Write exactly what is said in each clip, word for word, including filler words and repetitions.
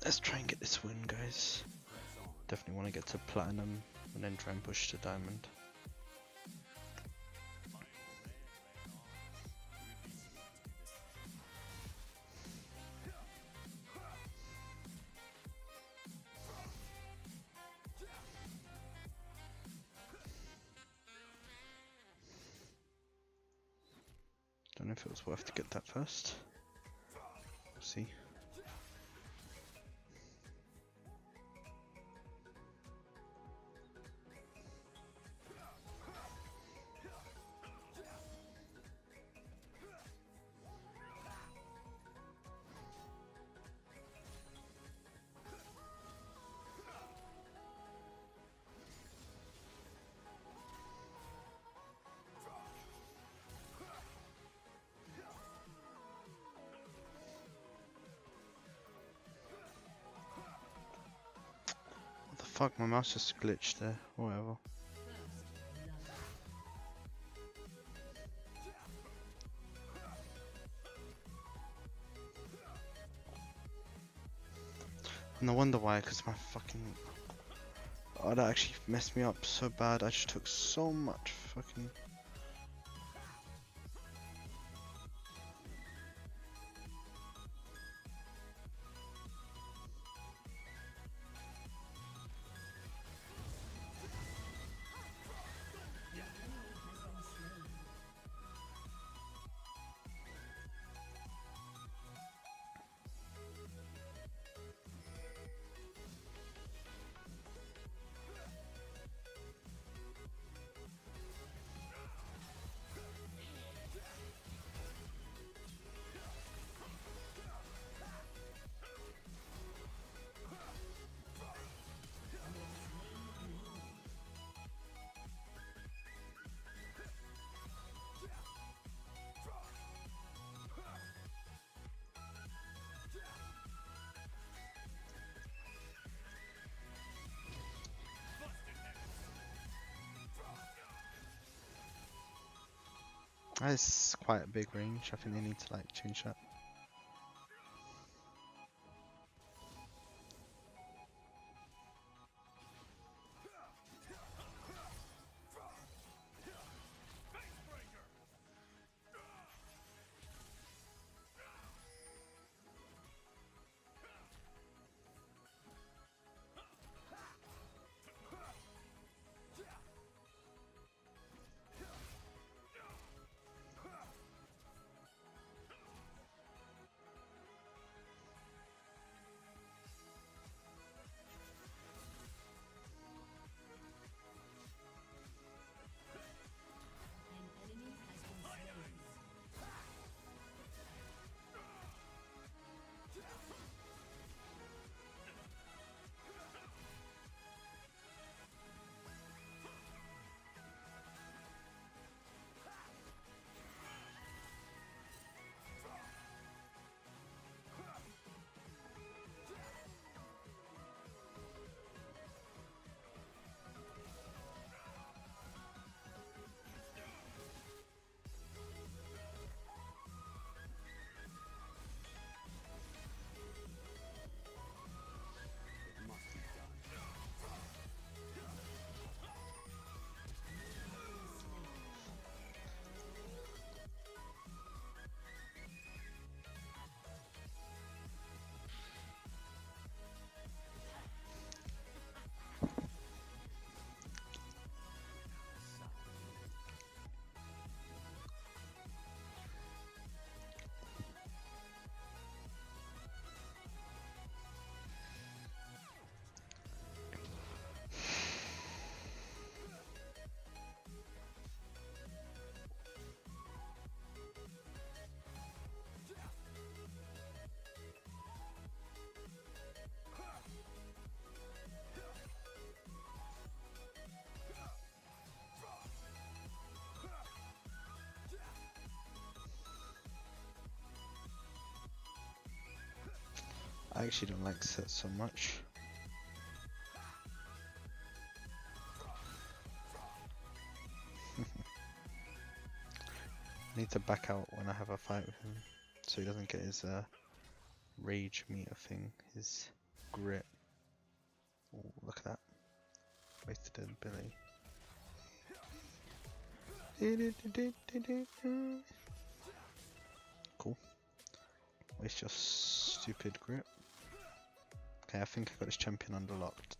Let's try and get this win, guys. Definitely want to get to platinum and then try and push to diamond. Don't know if it was worth to get that first. We'll see. Fuck, my mouse just glitched there, or whatever. No wonder why, because my fucking... Oh, that actually messed me up so bad. I just took so much fucking... That's quite a big range. I think they need to like change that. I actually don't like SETT so much. I need to back out when I have a fight with him, so he doesn't get his uh, rage meter thing. His grip. Oh, look at that. Wasted an ability. Cool. Waste your stupid grip. Okay, I think I got this champion underlocked.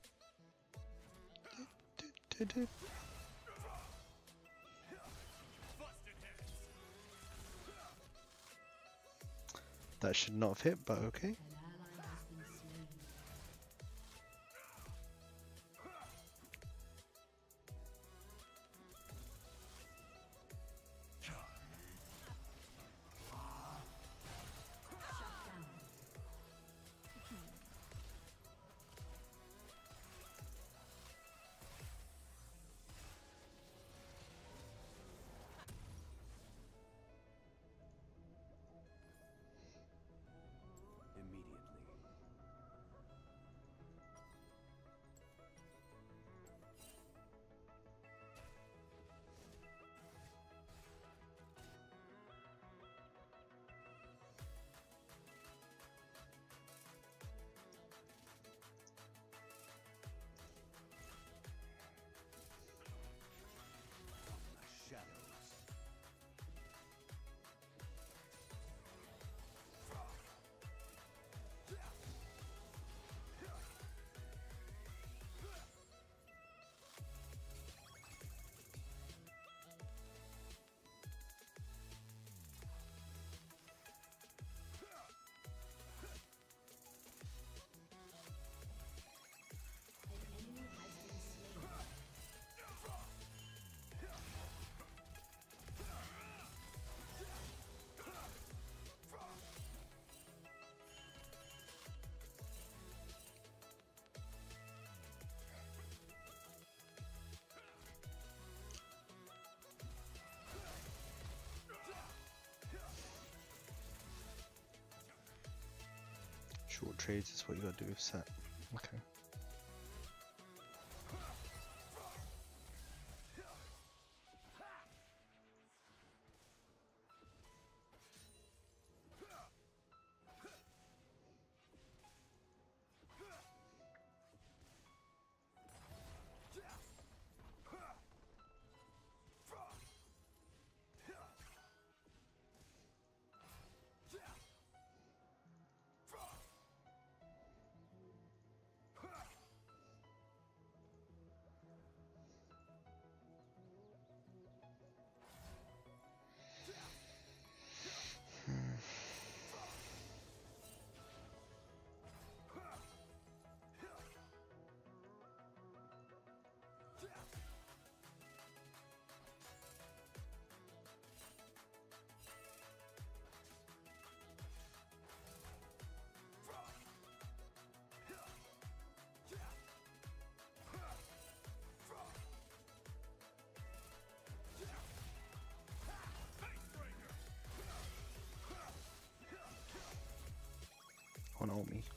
That should not have hit, but okay. Short trades is what you gotta do with SETT. Okay. On ult me.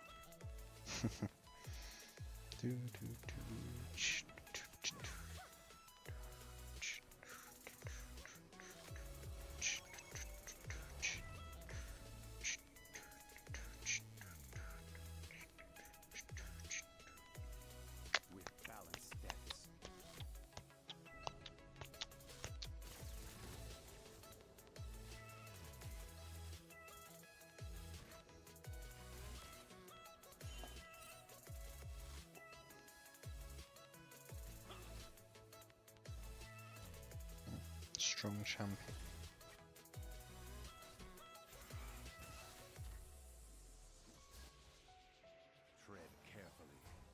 do, do, do. Ch, ch, ch, ch. Strong champion. Tread carefully.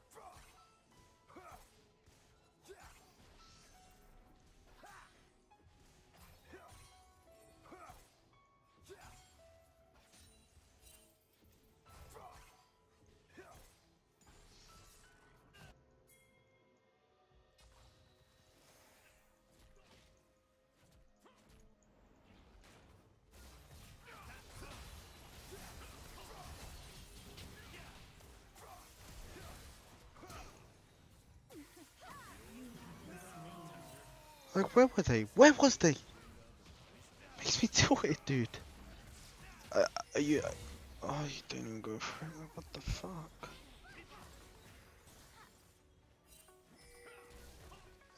Like, where were they? Where was they? Makes me tilted, dude. Uh, are you? Oh, you don't even go for it. What the fuck?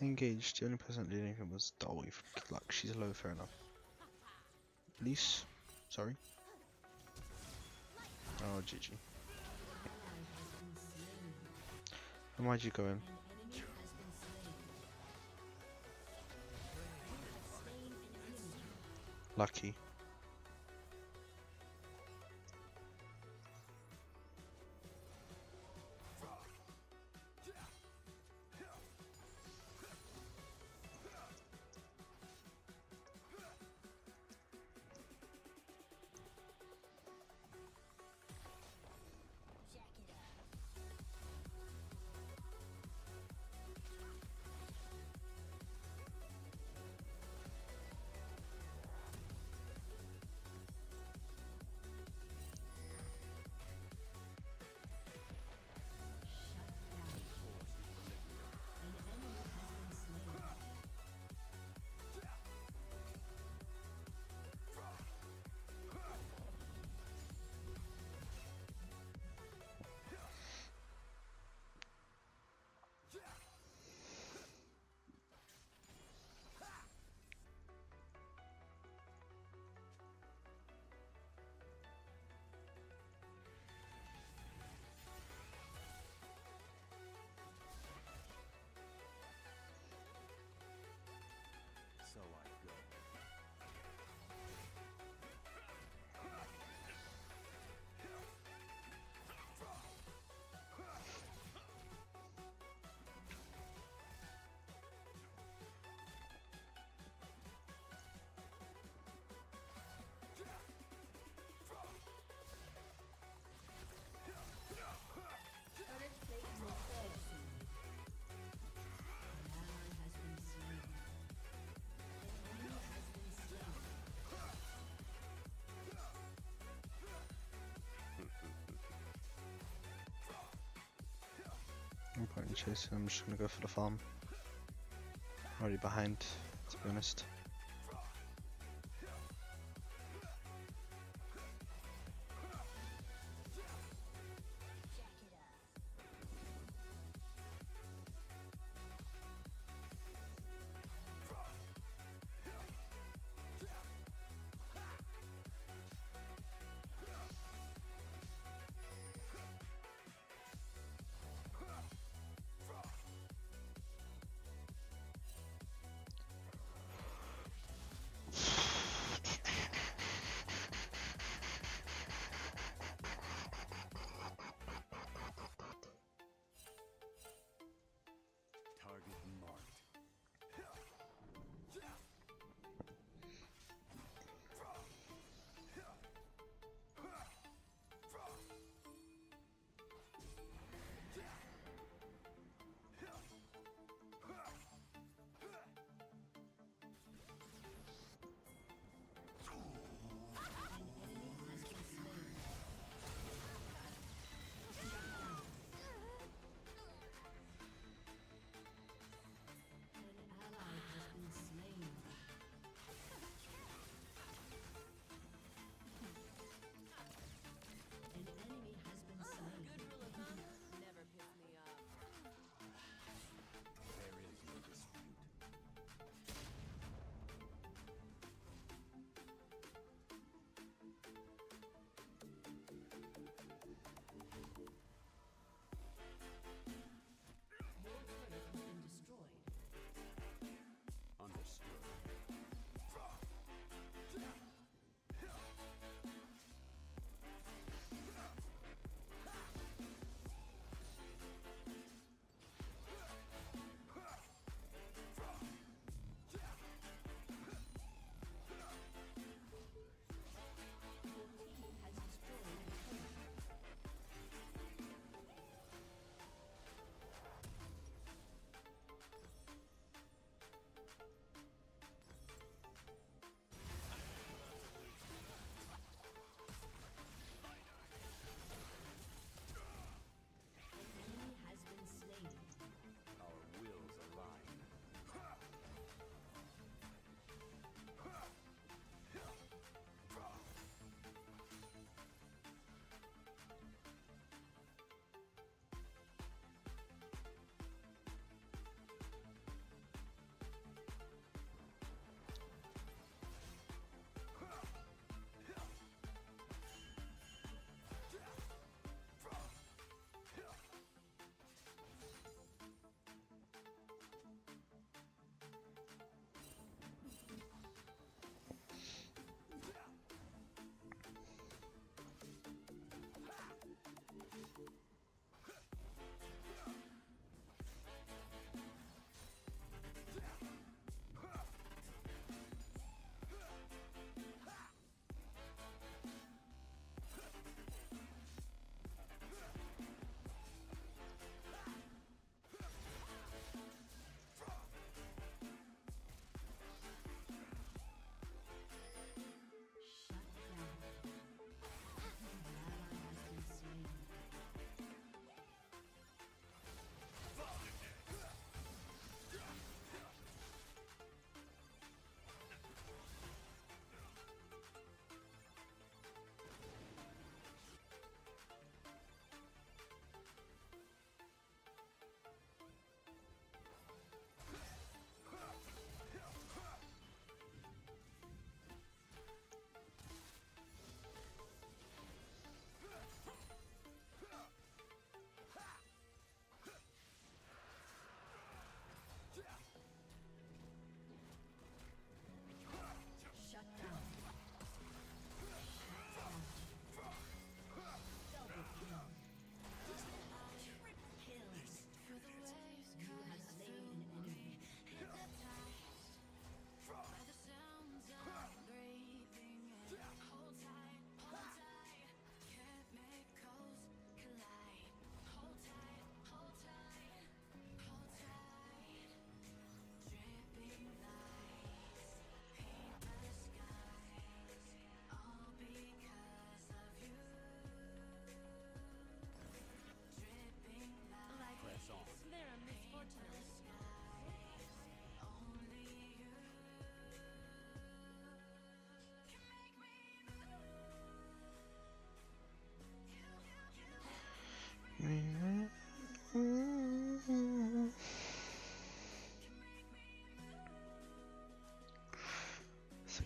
Engaged. The only person that did anything was Dolly. Like, she's low, fair enough. Elise? Sorry. Oh, G G. And why'd you go in? Lucky. So I go. No point in chasing, I'm just gonna go for the farm. Already behind, to be honest.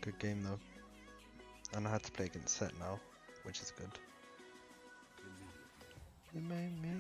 Good game though. And I had to play against SETT now, which is good. You made me.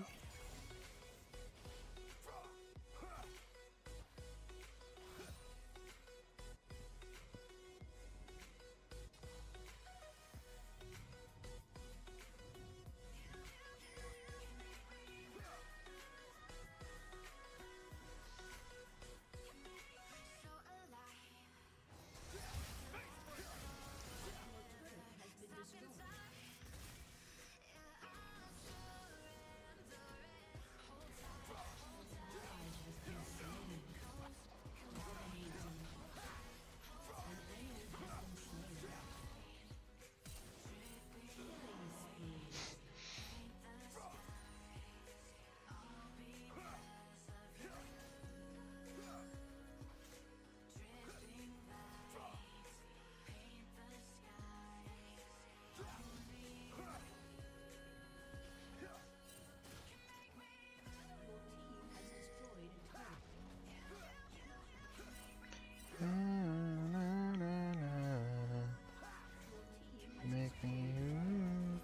Make me move.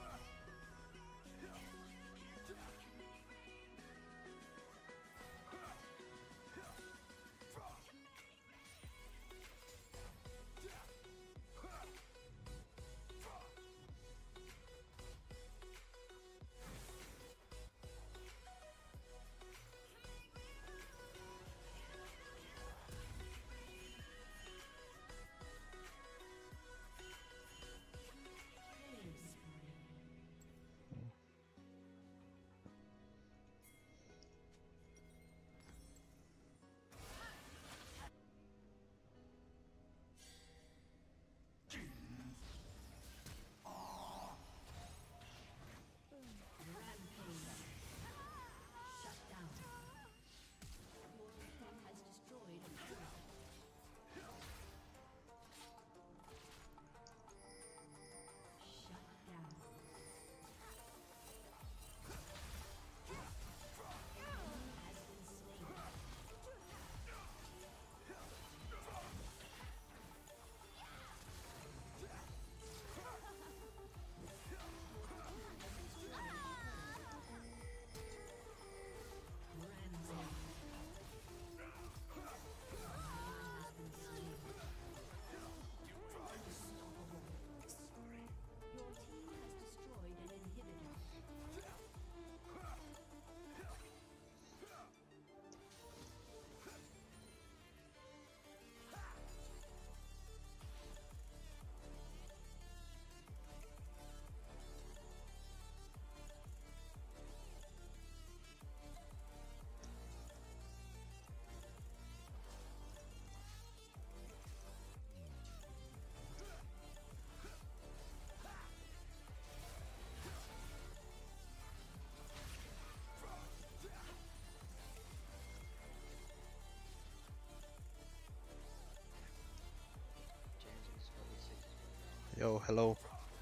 Yo, hello.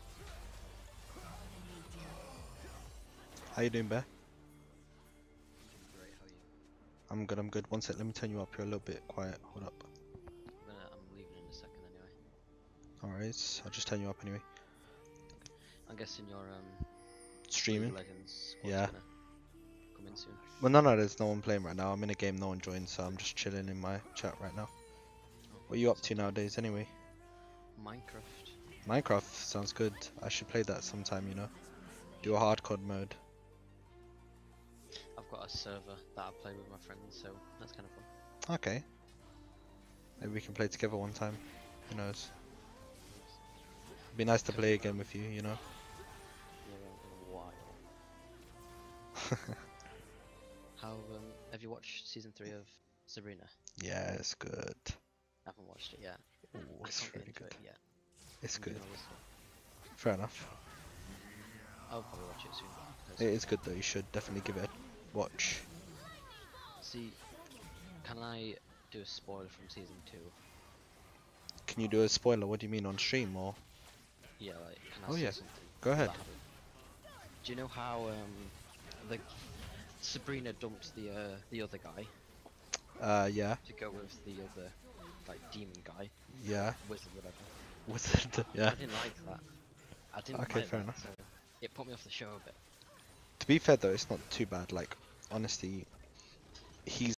How you doing, Bear? Great, how are you? I'm good, I'm good. One sec, let me turn you up. You're a little bit quiet. Hold up. I'm gonna, I'm leaving in a second anyway. Alright, I'll just turn you up anyway. I'm guessing your um Streaming? League of Legends squad's Yeah. gonna come in soon. Well, no, no, there's no one playing right now. I'm in a game no one joined, so I'm just chilling in my chat right now. Oh, What are you up sounds to good. nowadays anyway? Minecraft. Minecraft sounds good. I should play that sometime, you know. Do a hardcore mode. I've got a server that I play with my friends, so that's kind of fun. Okay. Maybe we can play together one time. Who knows? It'd be nice to play again with you, you know. Yeah, in a while. How um have you watched season three of Sabrina? Yeah, it's good. I haven't watched it yet. Ooh, I it's can't get really into good. it yet. It's I'm good. doing all this stuff. Fair enough. I'll probably watch it soon. It 'cause- is good though. You should definitely give it a watch. See, can I do a spoiler from season two? Can you do a spoiler? What do you mean, on stream or? Yeah, like can I Oh, say yeah. something? Go ahead. that happened? Do you know how um the Sabrina dumped the uh, the other guy Uh, yeah. to go with the other like demon guy, Yeah. wizard, whatever. Wizard. Yeah. I didn't like that. I didn't Okay, like fair that, enough. so it put me off the show a bit. To be fair though, it's not too bad. Like honestly, he's